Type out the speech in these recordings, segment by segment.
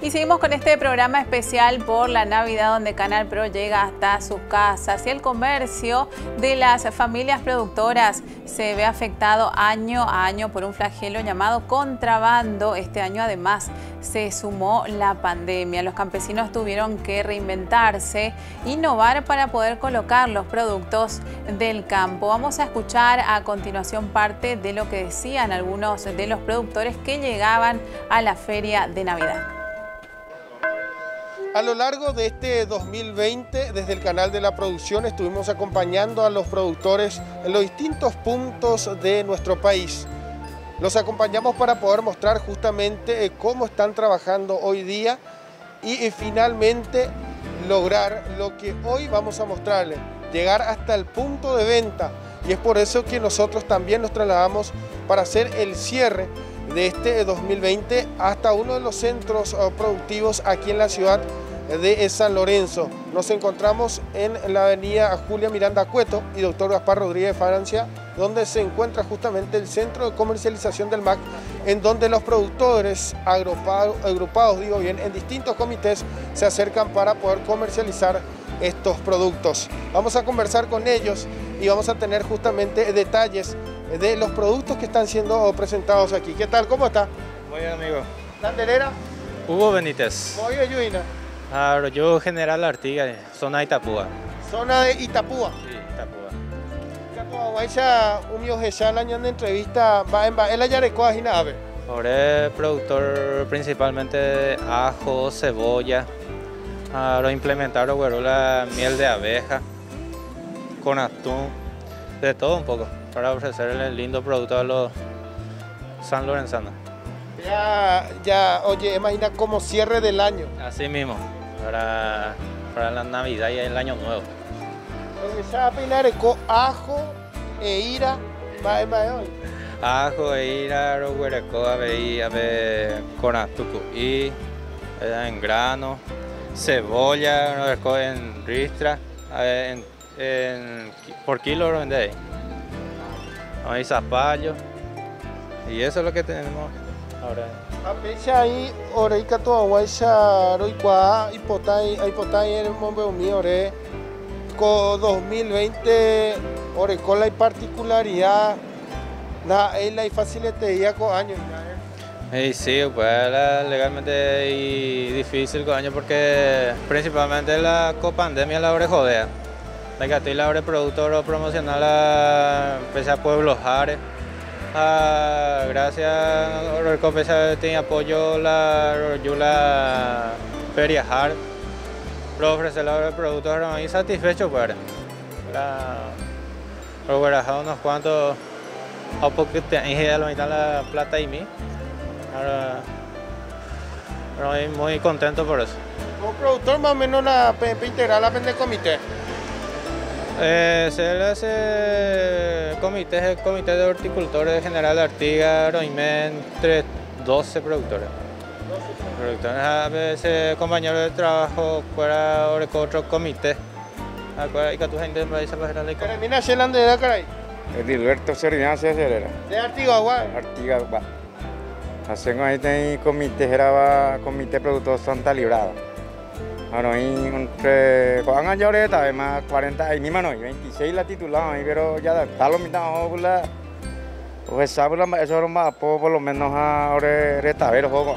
Y seguimos con este programa especial por la Navidad, donde Canal Pro llega hasta sus casas y el comercio de las familias productoras se ve afectado año a año por un flagelo llamado contrabando. Este año además se sumó la pandemia. Los campesinos tuvieron que reinventarse, innovar para poder colocar los productos del campo. Vamos a escuchar a continuación parte de lo que decían algunos de los productores que llegaban a la feria de Navidad. A lo largo de este 2020, desde el canal de la producción, estuvimos acompañando a los productores en los distintos puntos de nuestro país. Los acompañamos para poder mostrar justamente cómo están trabajando hoy día y finalmente lograr lo que hoy vamos a mostrarles, llegar hasta el punto de venta. Y es por eso que nosotros también nos trasladamos para hacer el cierre de este 2020 hasta uno de los centros productivos aquí en la ciudad de San Lorenzo. Nos encontramos en la avenida Julia Miranda Cueto y Dr. Gaspar Rodríguez de Francia, donde se encuentra justamente el centro de comercialización del MAC, en donde los productores agrupados, en distintos comités se acercan para poder comercializar estos productos. Vamos a conversar con ellos y vamos a tener justamente detalles de los productos que están siendo presentados aquí. ¿Qué tal? ¿Cómo está? Muy bien, amigo. ¿Landelera? Hugo Benítez. Muy bien, Yuina. Yo General Artigas, zona de Itapúa. Zona de Itapúa. Sí, Itapúa. Itapúa, guaycha, un mío gesal año de entrevista, va en la yarecoa y nada. Ahora productor principalmente de ajo, cebolla. Ahora implementar la miel de abeja con atún, de todo un poco, para ofrecerle el lindo producto a los sanlorenzanos. Oye, imagina como cierre del año. Así mismo, para la Navidad y el Año Nuevo. Ya peinar con ajo e ira, va hoy. Ajo e ira, roguereco, ave con atucu y en grano, cebolla, en ristra, por kilo lo vendéis. Hay zapallo y eso es lo que tenemos ahora. A pesar ahí, ahorita todo guaycha, roicua, hipotai en el momento mío, con 2020, con la particularidad, la facilidad con años. Y sí, pues legalmente y difícil con años porque principalmente la copandemia la hora jodea. La que estoy la hora productor promocional pese a pueblos jares. Gracias a Copesa tiene apoyo la feria JAR para ofrecer los productos y satisfecho para unos cuantos a poco te la mitad la plata y mí. Ahora estoy muy contento por eso. Como productor más o menos la PNP integral la vende comité. Se le hace el comité de horticultores de General Artigas, Roimén, entre 12 productores. A veces compañeros de trabajo fuera con otro comité. ¿Y que tu gente me dice para la ¿Termina Shelande de Caray? Edilberto Serena se acelera. ¿De Artigas, guay? Artigas, va. Hacemos ahí el comité, era comité productor Santa Librada. Bueno, entre cuando ya ahorita además 40 ahí misma no, 26 la titulada ahí, pero ya está lo mismo la pues sabe eso era más por lo menos ahora retavero juego.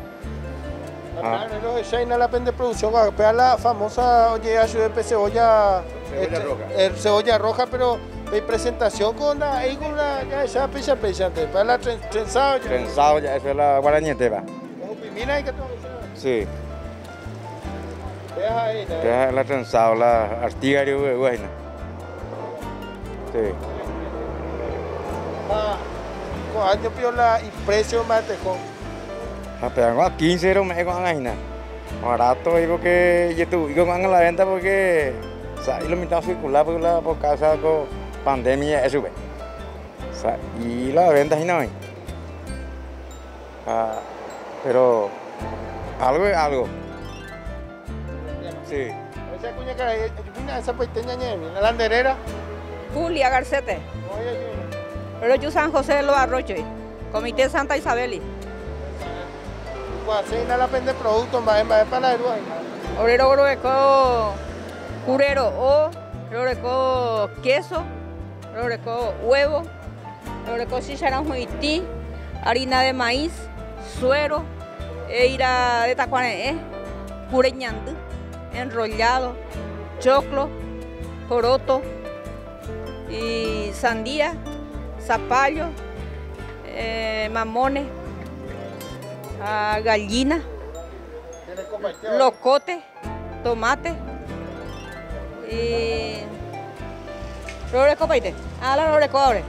Los China la pende producción, pega la famosa oye de cebolla cebolla roja, pero hay presentación con la ya esa pecha para la trenzado ya eso es la guarañete va. Pimina y que todo. Sí. Deja la trenzado, la artigario de buena. Sí. Con año piola y precio más tejón. Pero a 15 euros me con la barato digo que yo tuve con la venta porque y lo mitad circular por casa con pandemia eso ve. Y la venta y no hay. Pero algo es algo. Sí. Esa cuña que esa pequeña la landerera. Julia Garcete. Pero yo San José de los Arroyos, Comité Santa Isabel. Pues hace la pende producto más para la herua. Orero roreco curero o roreco queso, roreco huevo, roreco chicharrón juití, harina de maíz, suero, ira de tacuané, pureñando, enrollado, choclo, poroto y sandía, zapallo, mamones, gallina, locote, tomate y roreco paite. La roreco ahora.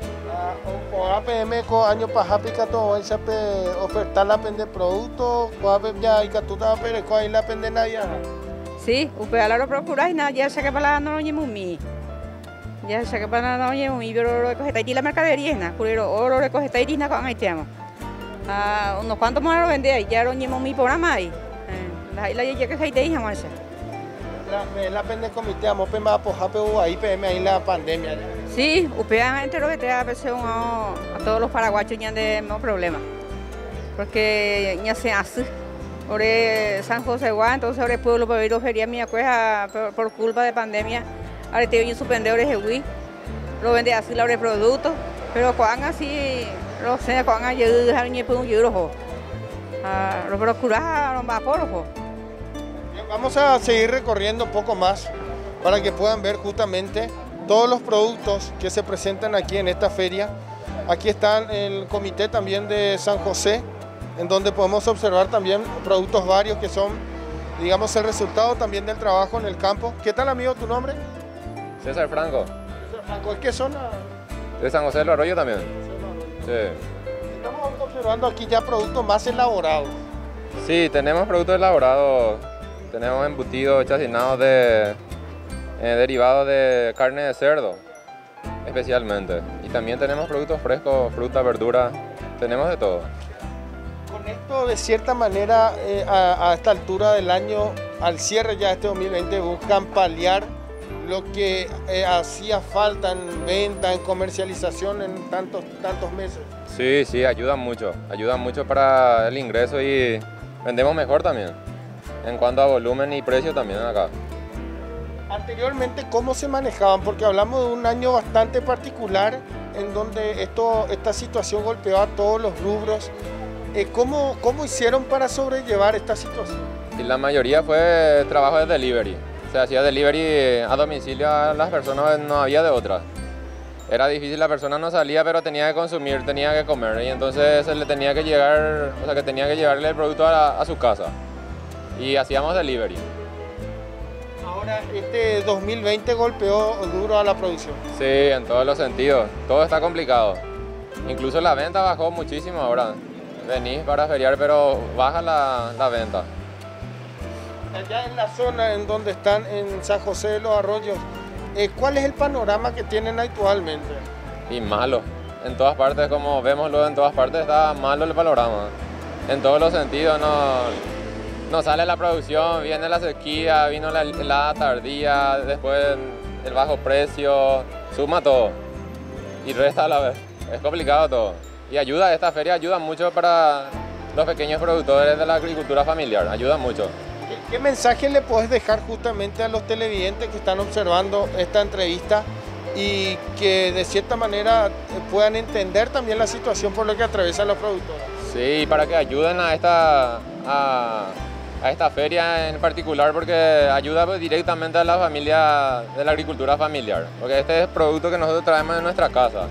O APM con año para pica todo ese ofertar la pende producto, o ya y que tú te pero con ahí la pende nada. Sí, usted lo procuráis nada, ya sé que para no lo llevo mi. Ya sé que para no lo llevo mi, pero lo recoge ahí la mercadería, na, curero, o lo recoge ahí na con haitiano. Unos cuantos más lo vende ahí, ya lo llevo mi programa ahí. La ya que ahí te dije, más. La pende comité, amo pema apoja pero ahí PM ahí la pandemia. Sí, usted lo que te ha parecido a todos los paraguayos ya de no problema. Porque ya se hace. Ahora San José Guá, entonces ahora el pueblo para ir a feria mi cuesta por culpa de pandemia. Ahora te voy a suspender ahora el lo vende así los productos, pero cuando así, lo sé, cuando yo ni puedo yo lo procurar los vaporos. Vamos a seguir recorriendo un poco más para que puedan ver justamente todos los productos que se presentan aquí en esta feria. Aquí está el comité también de San José, en donde podemos observar también productos varios que son, digamos, el resultado también del trabajo en el campo. ¿Qué tal, amigo, tu nombre? César Franco. César Franco, ¿es qué zona? De San José de los Arroyos también. Sí. Estamos observando aquí ya productos más elaborados. Sí, tenemos productos elaborados. Tenemos embutidos chacinados derivados de carne de cerdo, especialmente. Y también tenemos productos frescos, fruta, verdura, tenemos de todo. Con esto, de cierta manera, a esta altura del año, al cierre ya de este 2020, buscan paliar lo que hacía falta en venta, en comercialización en tantos meses. Sí, ayudan mucho para el ingreso y vendemos mejor también. En cuanto a volumen y precio también acá. Anteriormente, ¿cómo se manejaban? Porque hablamos de un año bastante particular en donde esta situación golpeó a todos los rubros. ¿Cómo hicieron para sobrellevar esta situación? Y la mayoría fue trabajo de delivery. Se hacía delivery a domicilio a las personas, no había de otra. Era difícil, la persona no salía, pero tenía que consumir, tenía que comer. Y entonces se le tenía que llegar, o sea, que tenía que llevarle el producto a su casa. Y hacíamos delivery. Ahora, este 2020 golpeó duro a la producción. Sí, en todos los sentidos. Todo está complicado. Incluso la venta bajó muchísimo ahora. Venís para feriar, pero baja la venta. Allá en la zona en donde están, en San José de los Arroyos, ¿cuál es el panorama que tienen actualmente? Y malo. En todas partes, como vemos, en todas partes está malo el panorama. En todos los sentidos, no sale la producción, viene la sequía, vino la helada tardía, después el bajo precio, suma todo y resta a la vez. Es complicado todo. Y esta feria ayuda mucho para los pequeños productores de la agricultura familiar, ayuda mucho. ¿Qué mensaje le puedes dejar justamente a los televidentes que están observando esta entrevista y que de cierta manera puedan entender también la situación por la que atraviesan los productores? Sí, para que ayuden a esta feria en particular, porque ayuda directamente a la familia de la agricultura familiar, porque este es el producto que nosotros traemos de nuestra casa.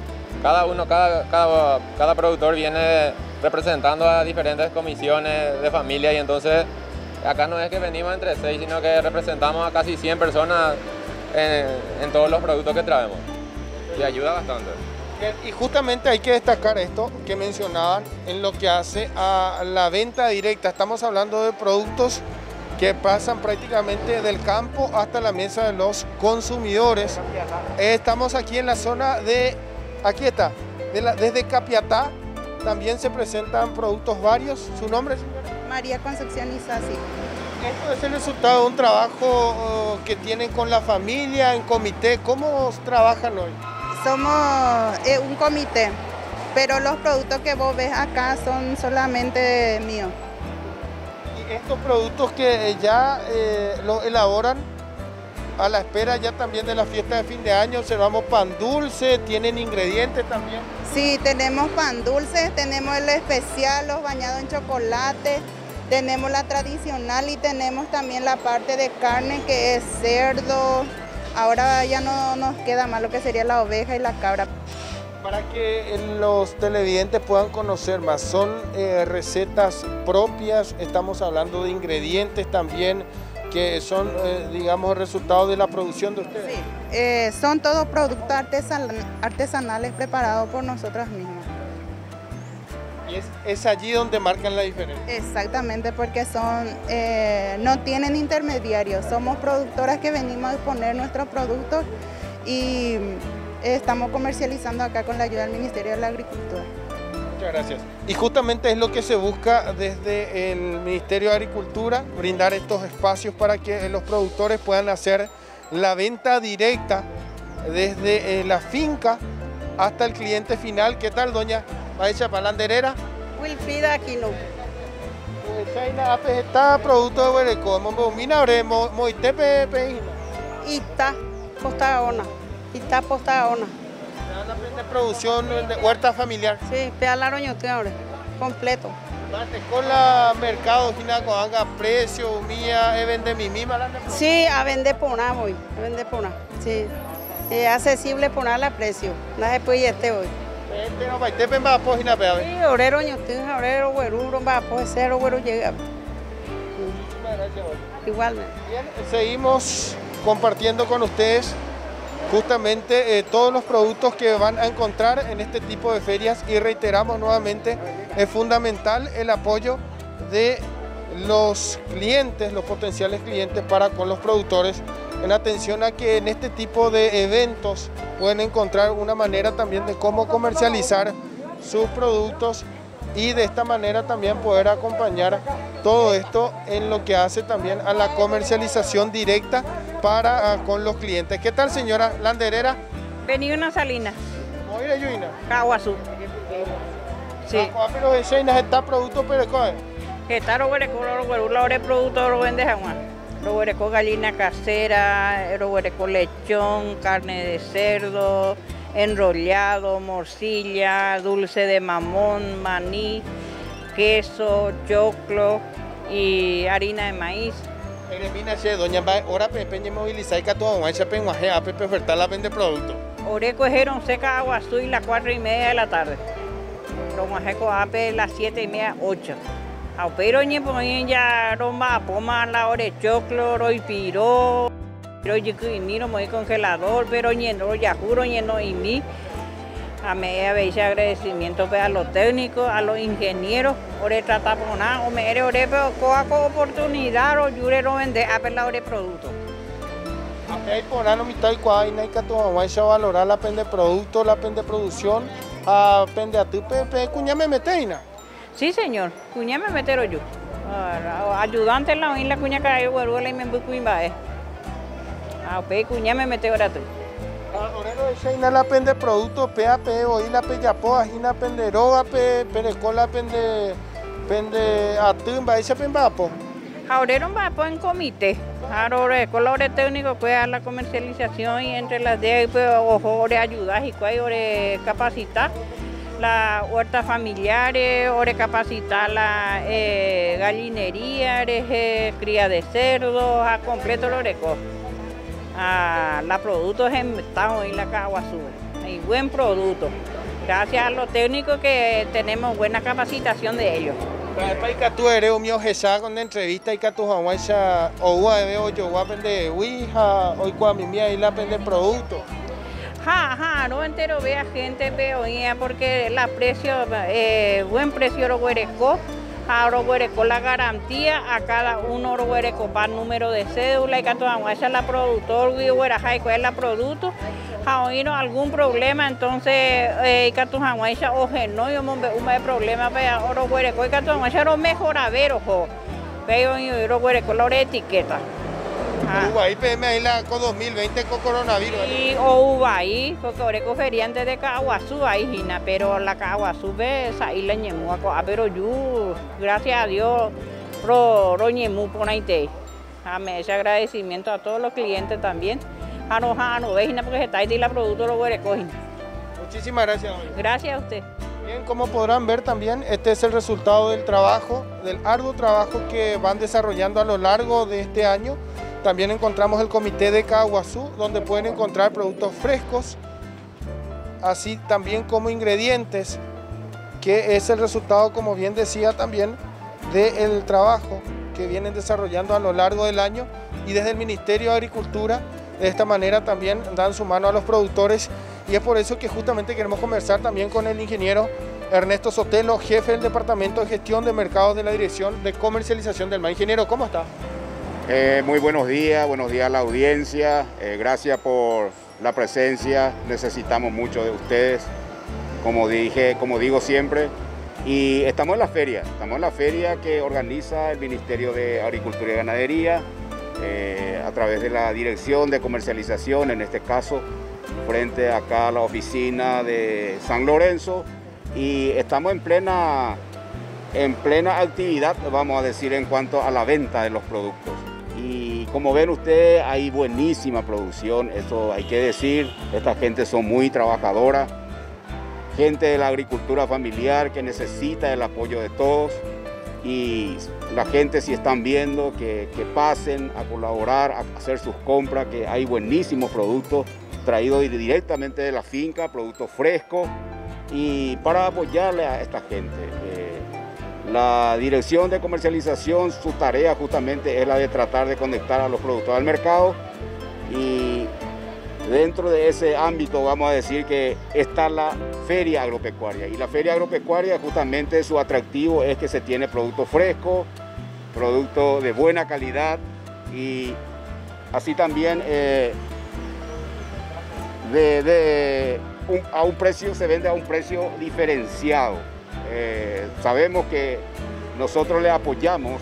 Cada productor viene representando a diferentes comisiones de familia y entonces acá no es que venimos entre 6, sino que representamos a casi 100 personas en todos los productos que traemos y ayuda bastante. Y justamente hay que destacar esto que mencionaban en lo que hace a la venta directa. Estamos hablando de productos que pasan prácticamente del campo hasta la mesa de los consumidores. Estamos aquí en la zona desde Capiatá. También se presentan productos varios. ¿Su nombre, señora? María Concepción Isasi. Esto es el resultado de un trabajo que tienen con la familia, en comité. ¿Cómo trabajan hoy? Somos un comité, pero los productos que vos ves acá son solamente míos. Y estos productos que ya los elaboran a la espera ya también de la fiesta de fin de año, observamos pan dulce, tienen ingredientes también. Sí, tenemos pan dulce, tenemos el especial, los bañados en chocolate, tenemos la tradicional y tenemos también la parte de carne que es cerdo. Ahora ya no nos queda más lo que sería la oveja y la cabra. Para que los televidentes puedan conocer más, son recetas propias, estamos hablando de ingredientes también que son, digamos, el resultado de la producción de ustedes. Sí, son todos productos artesanales preparados por nosotras mismas. Y es allí donde marcan la diferencia. Exactamente, porque no tienen intermediarios, somos productoras que venimos a exponer nuestros productos y estamos comercializando acá con la ayuda del Ministerio de la Agricultura. Muchas gracias. Y justamente es lo que se busca desde el Ministerio de Agricultura, brindar estos espacios para que los productores puedan hacer la venta directa desde la finca hasta el cliente final. ¿Qué tal, doña Maecha Palanderera? Wilfrida Aquino. China está producto de Huereco, Momina, Moitepe, Ita Postagaona. Ita Postagaona. De producción de huerta familiar. Sí, pealaroño ahora, completo. Con la mercado, haga precio, mía, vende mi misma. Sí, a vender pona voy, a vender pona. Sí, es accesible ponerla a precio. Nada después ya esté hoy. Pero para usted va a poner peor. Sí, orero ñotín, orero güeruro, va a poder ser güero llega. Muchas gracias. Igualmente. Bien, seguimos compartiendo con ustedes justamente todos los productos que van a encontrar en este tipo de ferias y reiteramos nuevamente, es fundamental el apoyo de los clientes, los potenciales clientes para con los productores, en atención a que en este tipo de eventos pueden encontrar una manera también de cómo comercializar sus productos y de esta manera también poder acompañar todo esto en lo que hace también a la comercialización directa para con los clientes. ¿Qué tal, señora Landerera? Vení una salina. ¿Cómo ir a Yuina? Caguazú. Sí. Pero de China está producto perecoe. Que está lo huereco, lo producto lo vende jamás. Lo huereco gallina casera, lo huereco lechón, carne de cerdo, enrollado, morcilla, dulce de mamón, maní, queso, choclo y harina de maíz. Eremina che, doña va, ahora peña movilizar que todo guancha penguaje a pepe ofertar la vende producto. Ore cogieron seca Aguazú y las 4:30 de la tarde. Lo guanche coape las 7:30, 8. Pero ni ponen ya romba poma la ore choclo, roi piro. Pero yo que miro muy congelador, pero ni no ya juro ni no y mí. A mí a veces agradecimiento a los técnicos, a los ingenieros, ore trata poner, o me ore pero coa oportunidad o yure no vende a la ore producto. Hay por ano mitad y cuadra y que todo va a valorar la pende producto, la pende producción, a pende a tu pepe, cuñame meteina. Sí señor, cuñame metero yo. Ayudante en la cuña que hueruela y me embucuimba. Cuñame metero ahora tú. Orero de China la pende producto, PAP, hoy la peyapo, ajina pende roga, perecola pende atumba, ese pembapo. Ahora va en comité. Ahora con los técnicos puede dar la comercialización y entre las de ojo ayudar y cuál capacitar la huerta familiares, capacitar la gallinería, cría de cerdos, a completo lo reco. La productos estamos en la Caguazú, hay buen producto. Gracias a los técnicos que tenemos buena capacitación de ellos. Para que tú eres un mío gesá con entrevista y que tú hagas o UAB o yo voy a vender Ouija hoy cuando mi mía y la vende producto. No entero vea gente peoía porque la precio, buen precio lo huereco. Ahora huereco la garantía a cada uno lo huereco para número de cédula y que esa es la productor hueraja cuál es la producto. Ha oído algún problema entonces que tu esa o no yo un problema pero ahora huereco y que tu lo mejora ver ojo. Pero yo huereco la etiqueta. Uruguay PM ahí la con 2020 con coronavirus. Y o Uruguay, porque ahora feriante de Caguazú ahí Gina, pero la Caguazú ve esa isla ñemua, pero yo gracias a Dios Roñemú Ponaite. Me ese agradecimiento a todos los clientes también. A no vejina porque se está ahí la producto lo recogen. Muchísimas gracias. Gracias a usted. Bien, como podrán ver también, este es el resultado del trabajo, del arduo trabajo que van desarrollando a lo largo de este año. También encontramos el comité de Caguazú, donde pueden encontrar productos frescos, así también como ingredientes, que es el resultado, como bien decía también, del trabajo que vienen desarrollando a lo largo del año, y desde el Ministerio de Agricultura de esta manera también dan su mano a los productores, y es por eso que justamente queremos conversar también con el ingeniero Ernesto Sotelo, jefe del Departamento de Gestión de Mercados de la Dirección de Comercialización del MAS. Ingeniero, ¿cómo está? Muy buenos días a la audiencia, gracias por la presencia, necesitamos mucho de ustedes, como digo siempre, y estamos en la feria que organiza el Ministerio de Agricultura y Ganadería, a través de la Dirección de Comercialización, en este caso, frente acá a la oficina de San Lorenzo, y estamos en plena actividad, vamos a decir, en cuanto a la venta de los productos. Y como ven ustedes, hay buenísima producción, eso hay que decir, esta gente son muy trabajadora, gente de la agricultura familiar que necesita el apoyo de todos, y la gente, si están viendo, que pasen a colaborar, a hacer sus compras, que hay buenísimos productos traídos directamente de la finca, productos frescos, y para apoyarle a esta gente. La Dirección de Comercialización, su tarea justamente es la de tratar de conectar a los productores al mercado, y dentro de ese ámbito vamos a decir que está la feria agropecuaria, y la feria agropecuaria justamente su atractivo es que se tiene productos frescos, productos de buena calidad, y así también a un precio, se vende a un precio diferenciado. Sabemos que nosotros le apoyamos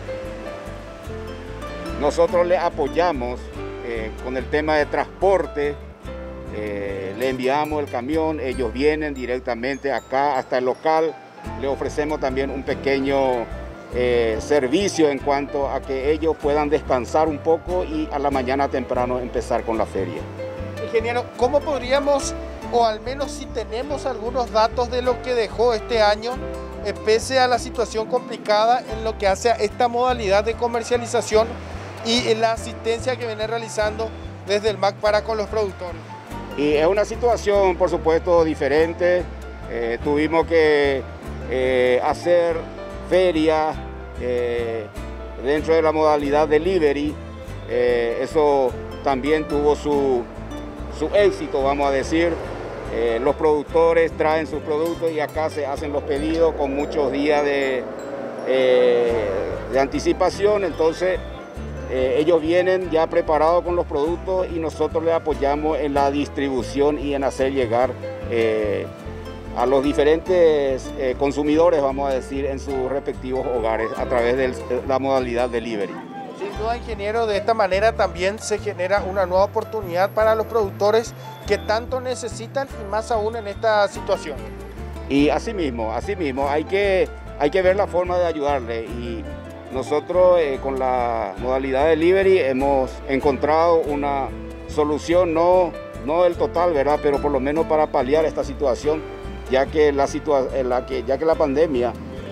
con el tema de transporte, le enviamos el camión, ellos vienen directamente acá hasta el local, le ofrecemos también un pequeño servicio en cuanto a que ellos puedan descansar un poco y a la mañana temprano empezar con la feria. Ingeniero, ¿cómo podríamos, o al menos si tenemos algunos datos de lo que dejó este año, pese a la situación complicada en lo que hace a esta modalidad de comercialización y en la asistencia que viene realizando desde el MAC para con los productores? Y es una situación, por supuesto, diferente. Tuvimos que hacer ferias dentro de la modalidad delivery. Eso también tuvo su éxito, vamos a decir. Los productores traen sus productos y acá se hacen los pedidos con muchos días de anticipación, entonces ellos vienen ya preparados con los productos y nosotros les apoyamos en la distribución y en hacer llegar a los diferentes consumidores, vamos a decir, en sus respectivos hogares a través de la modalidad delivery. Sin duda, ingeniero, de esta manera también se genera una nueva oportunidad para los productores que tanto necesitan, y más aún en esta situación. Y así mismo hay que ver la forma de ayudarle, y nosotros con la modalidad delivery hemos encontrado una solución, no del total, ¿verdad?, pero por lo menos para paliar esta situación, ya que la pandemia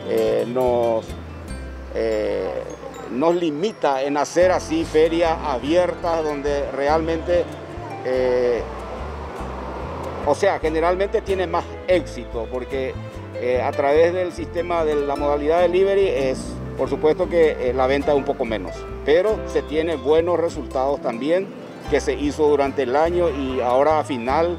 nos limita en hacer así ferias abiertas donde realmente, generalmente tiene más éxito, porque a través del sistema de la modalidad delivery por supuesto que la venta es un poco menos, pero se tiene buenos resultados también que se hizo durante el año, y ahora a final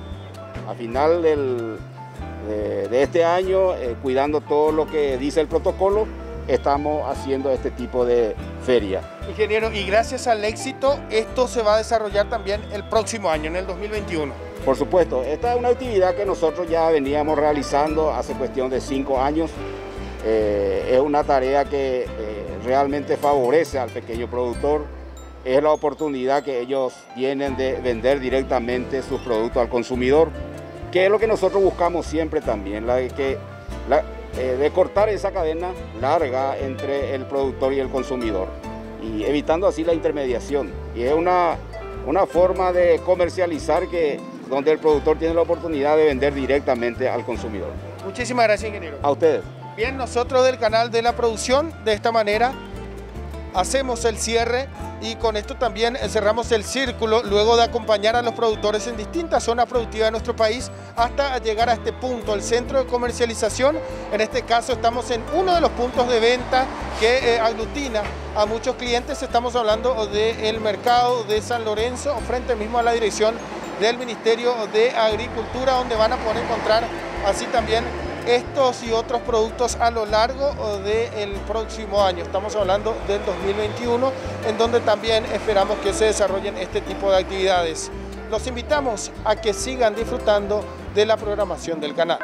de este año, cuidando todo lo que dice el protocolo, estamos haciendo este tipo de feria. Ingeniero, y gracias al éxito, esto se va a desarrollar también el próximo año, en el 2021. Por supuesto, esta es una actividad que nosotros ya veníamos realizando hace cuestión de 5 años. Es una tarea que realmente favorece al pequeño productor. Es la oportunidad que ellos tienen de vender directamente sus productos al consumidor, que es lo que nosotros buscamos siempre también, de cortar esa cadena larga entre el productor y el consumidor, y evitando así la intermediación. Y es una forma de comercializar donde el productor tiene la oportunidad de vender directamente al consumidor. Muchísimas gracias, ingeniero. A ustedes. Bien, nosotros del canal de la producción, de esta manera, hacemos el cierre y con esto también cerramos el círculo luego de acompañar a los productores en distintas zonas productivas de nuestro país hasta llegar a este punto, el centro de comercialización. En este caso estamos en uno de los puntos de venta que aglutina a muchos clientes. Estamos hablando del mercado de San Lorenzo, frente mismo a la dirección del Ministerio de Agricultura, donde van a poder encontrar así también estos y otros productos a lo largo del próximo año. Estamos hablando del 2021, en donde también esperamos que se desarrollen este tipo de actividades. Los invitamos a que sigan disfrutando de la programación del canal.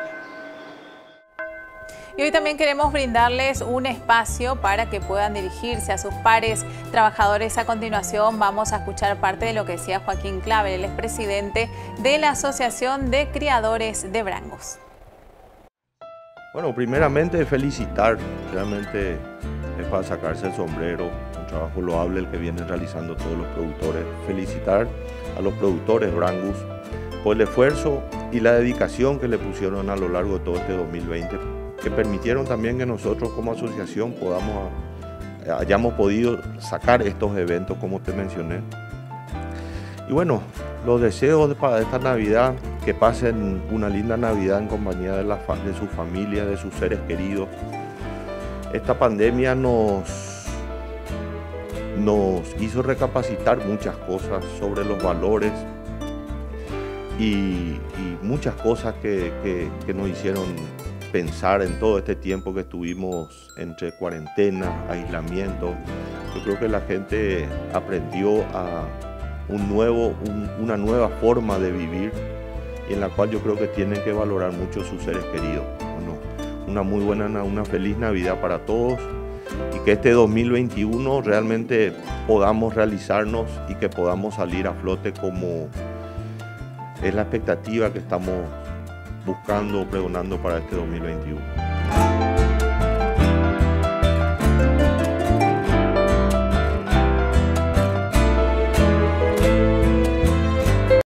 Y hoy también queremos brindarles un espacio para que puedan dirigirse a sus pares trabajadores. A continuación vamos a escuchar parte de lo que decía Joaquín Clavel, el expresidente de la Asociación de Criadores de Brangos. Bueno, primeramente felicitar, realmente es para sacarse el sombrero, un trabajo loable el que vienen realizando todos los productores. Felicitar a los productores Brangus por el esfuerzo y la dedicación que le pusieron a lo largo de todo este 2020, que permitieron también que nosotros como asociación hayamos podido sacar estos eventos como te mencioné. Y bueno, los deseos para esta Navidad, que pasen una linda Navidad en compañía de su familia, de sus seres queridos. Esta pandemia nos hizo recapacitar muchas cosas sobre los valores y muchas cosas que nos hicieron pensar en todo este tiempo que estuvimos entre cuarentena, aislamiento. Yo creo que la gente aprendió a una nueva forma de vivir y en la cual yo creo que tienen que valorar mucho sus seres queridos. Bueno, una feliz Navidad para todos y que este 2021 realmente podamos realizarnos y que podamos salir a flote como es la expectativa que estamos buscando, pregonando para este 2021.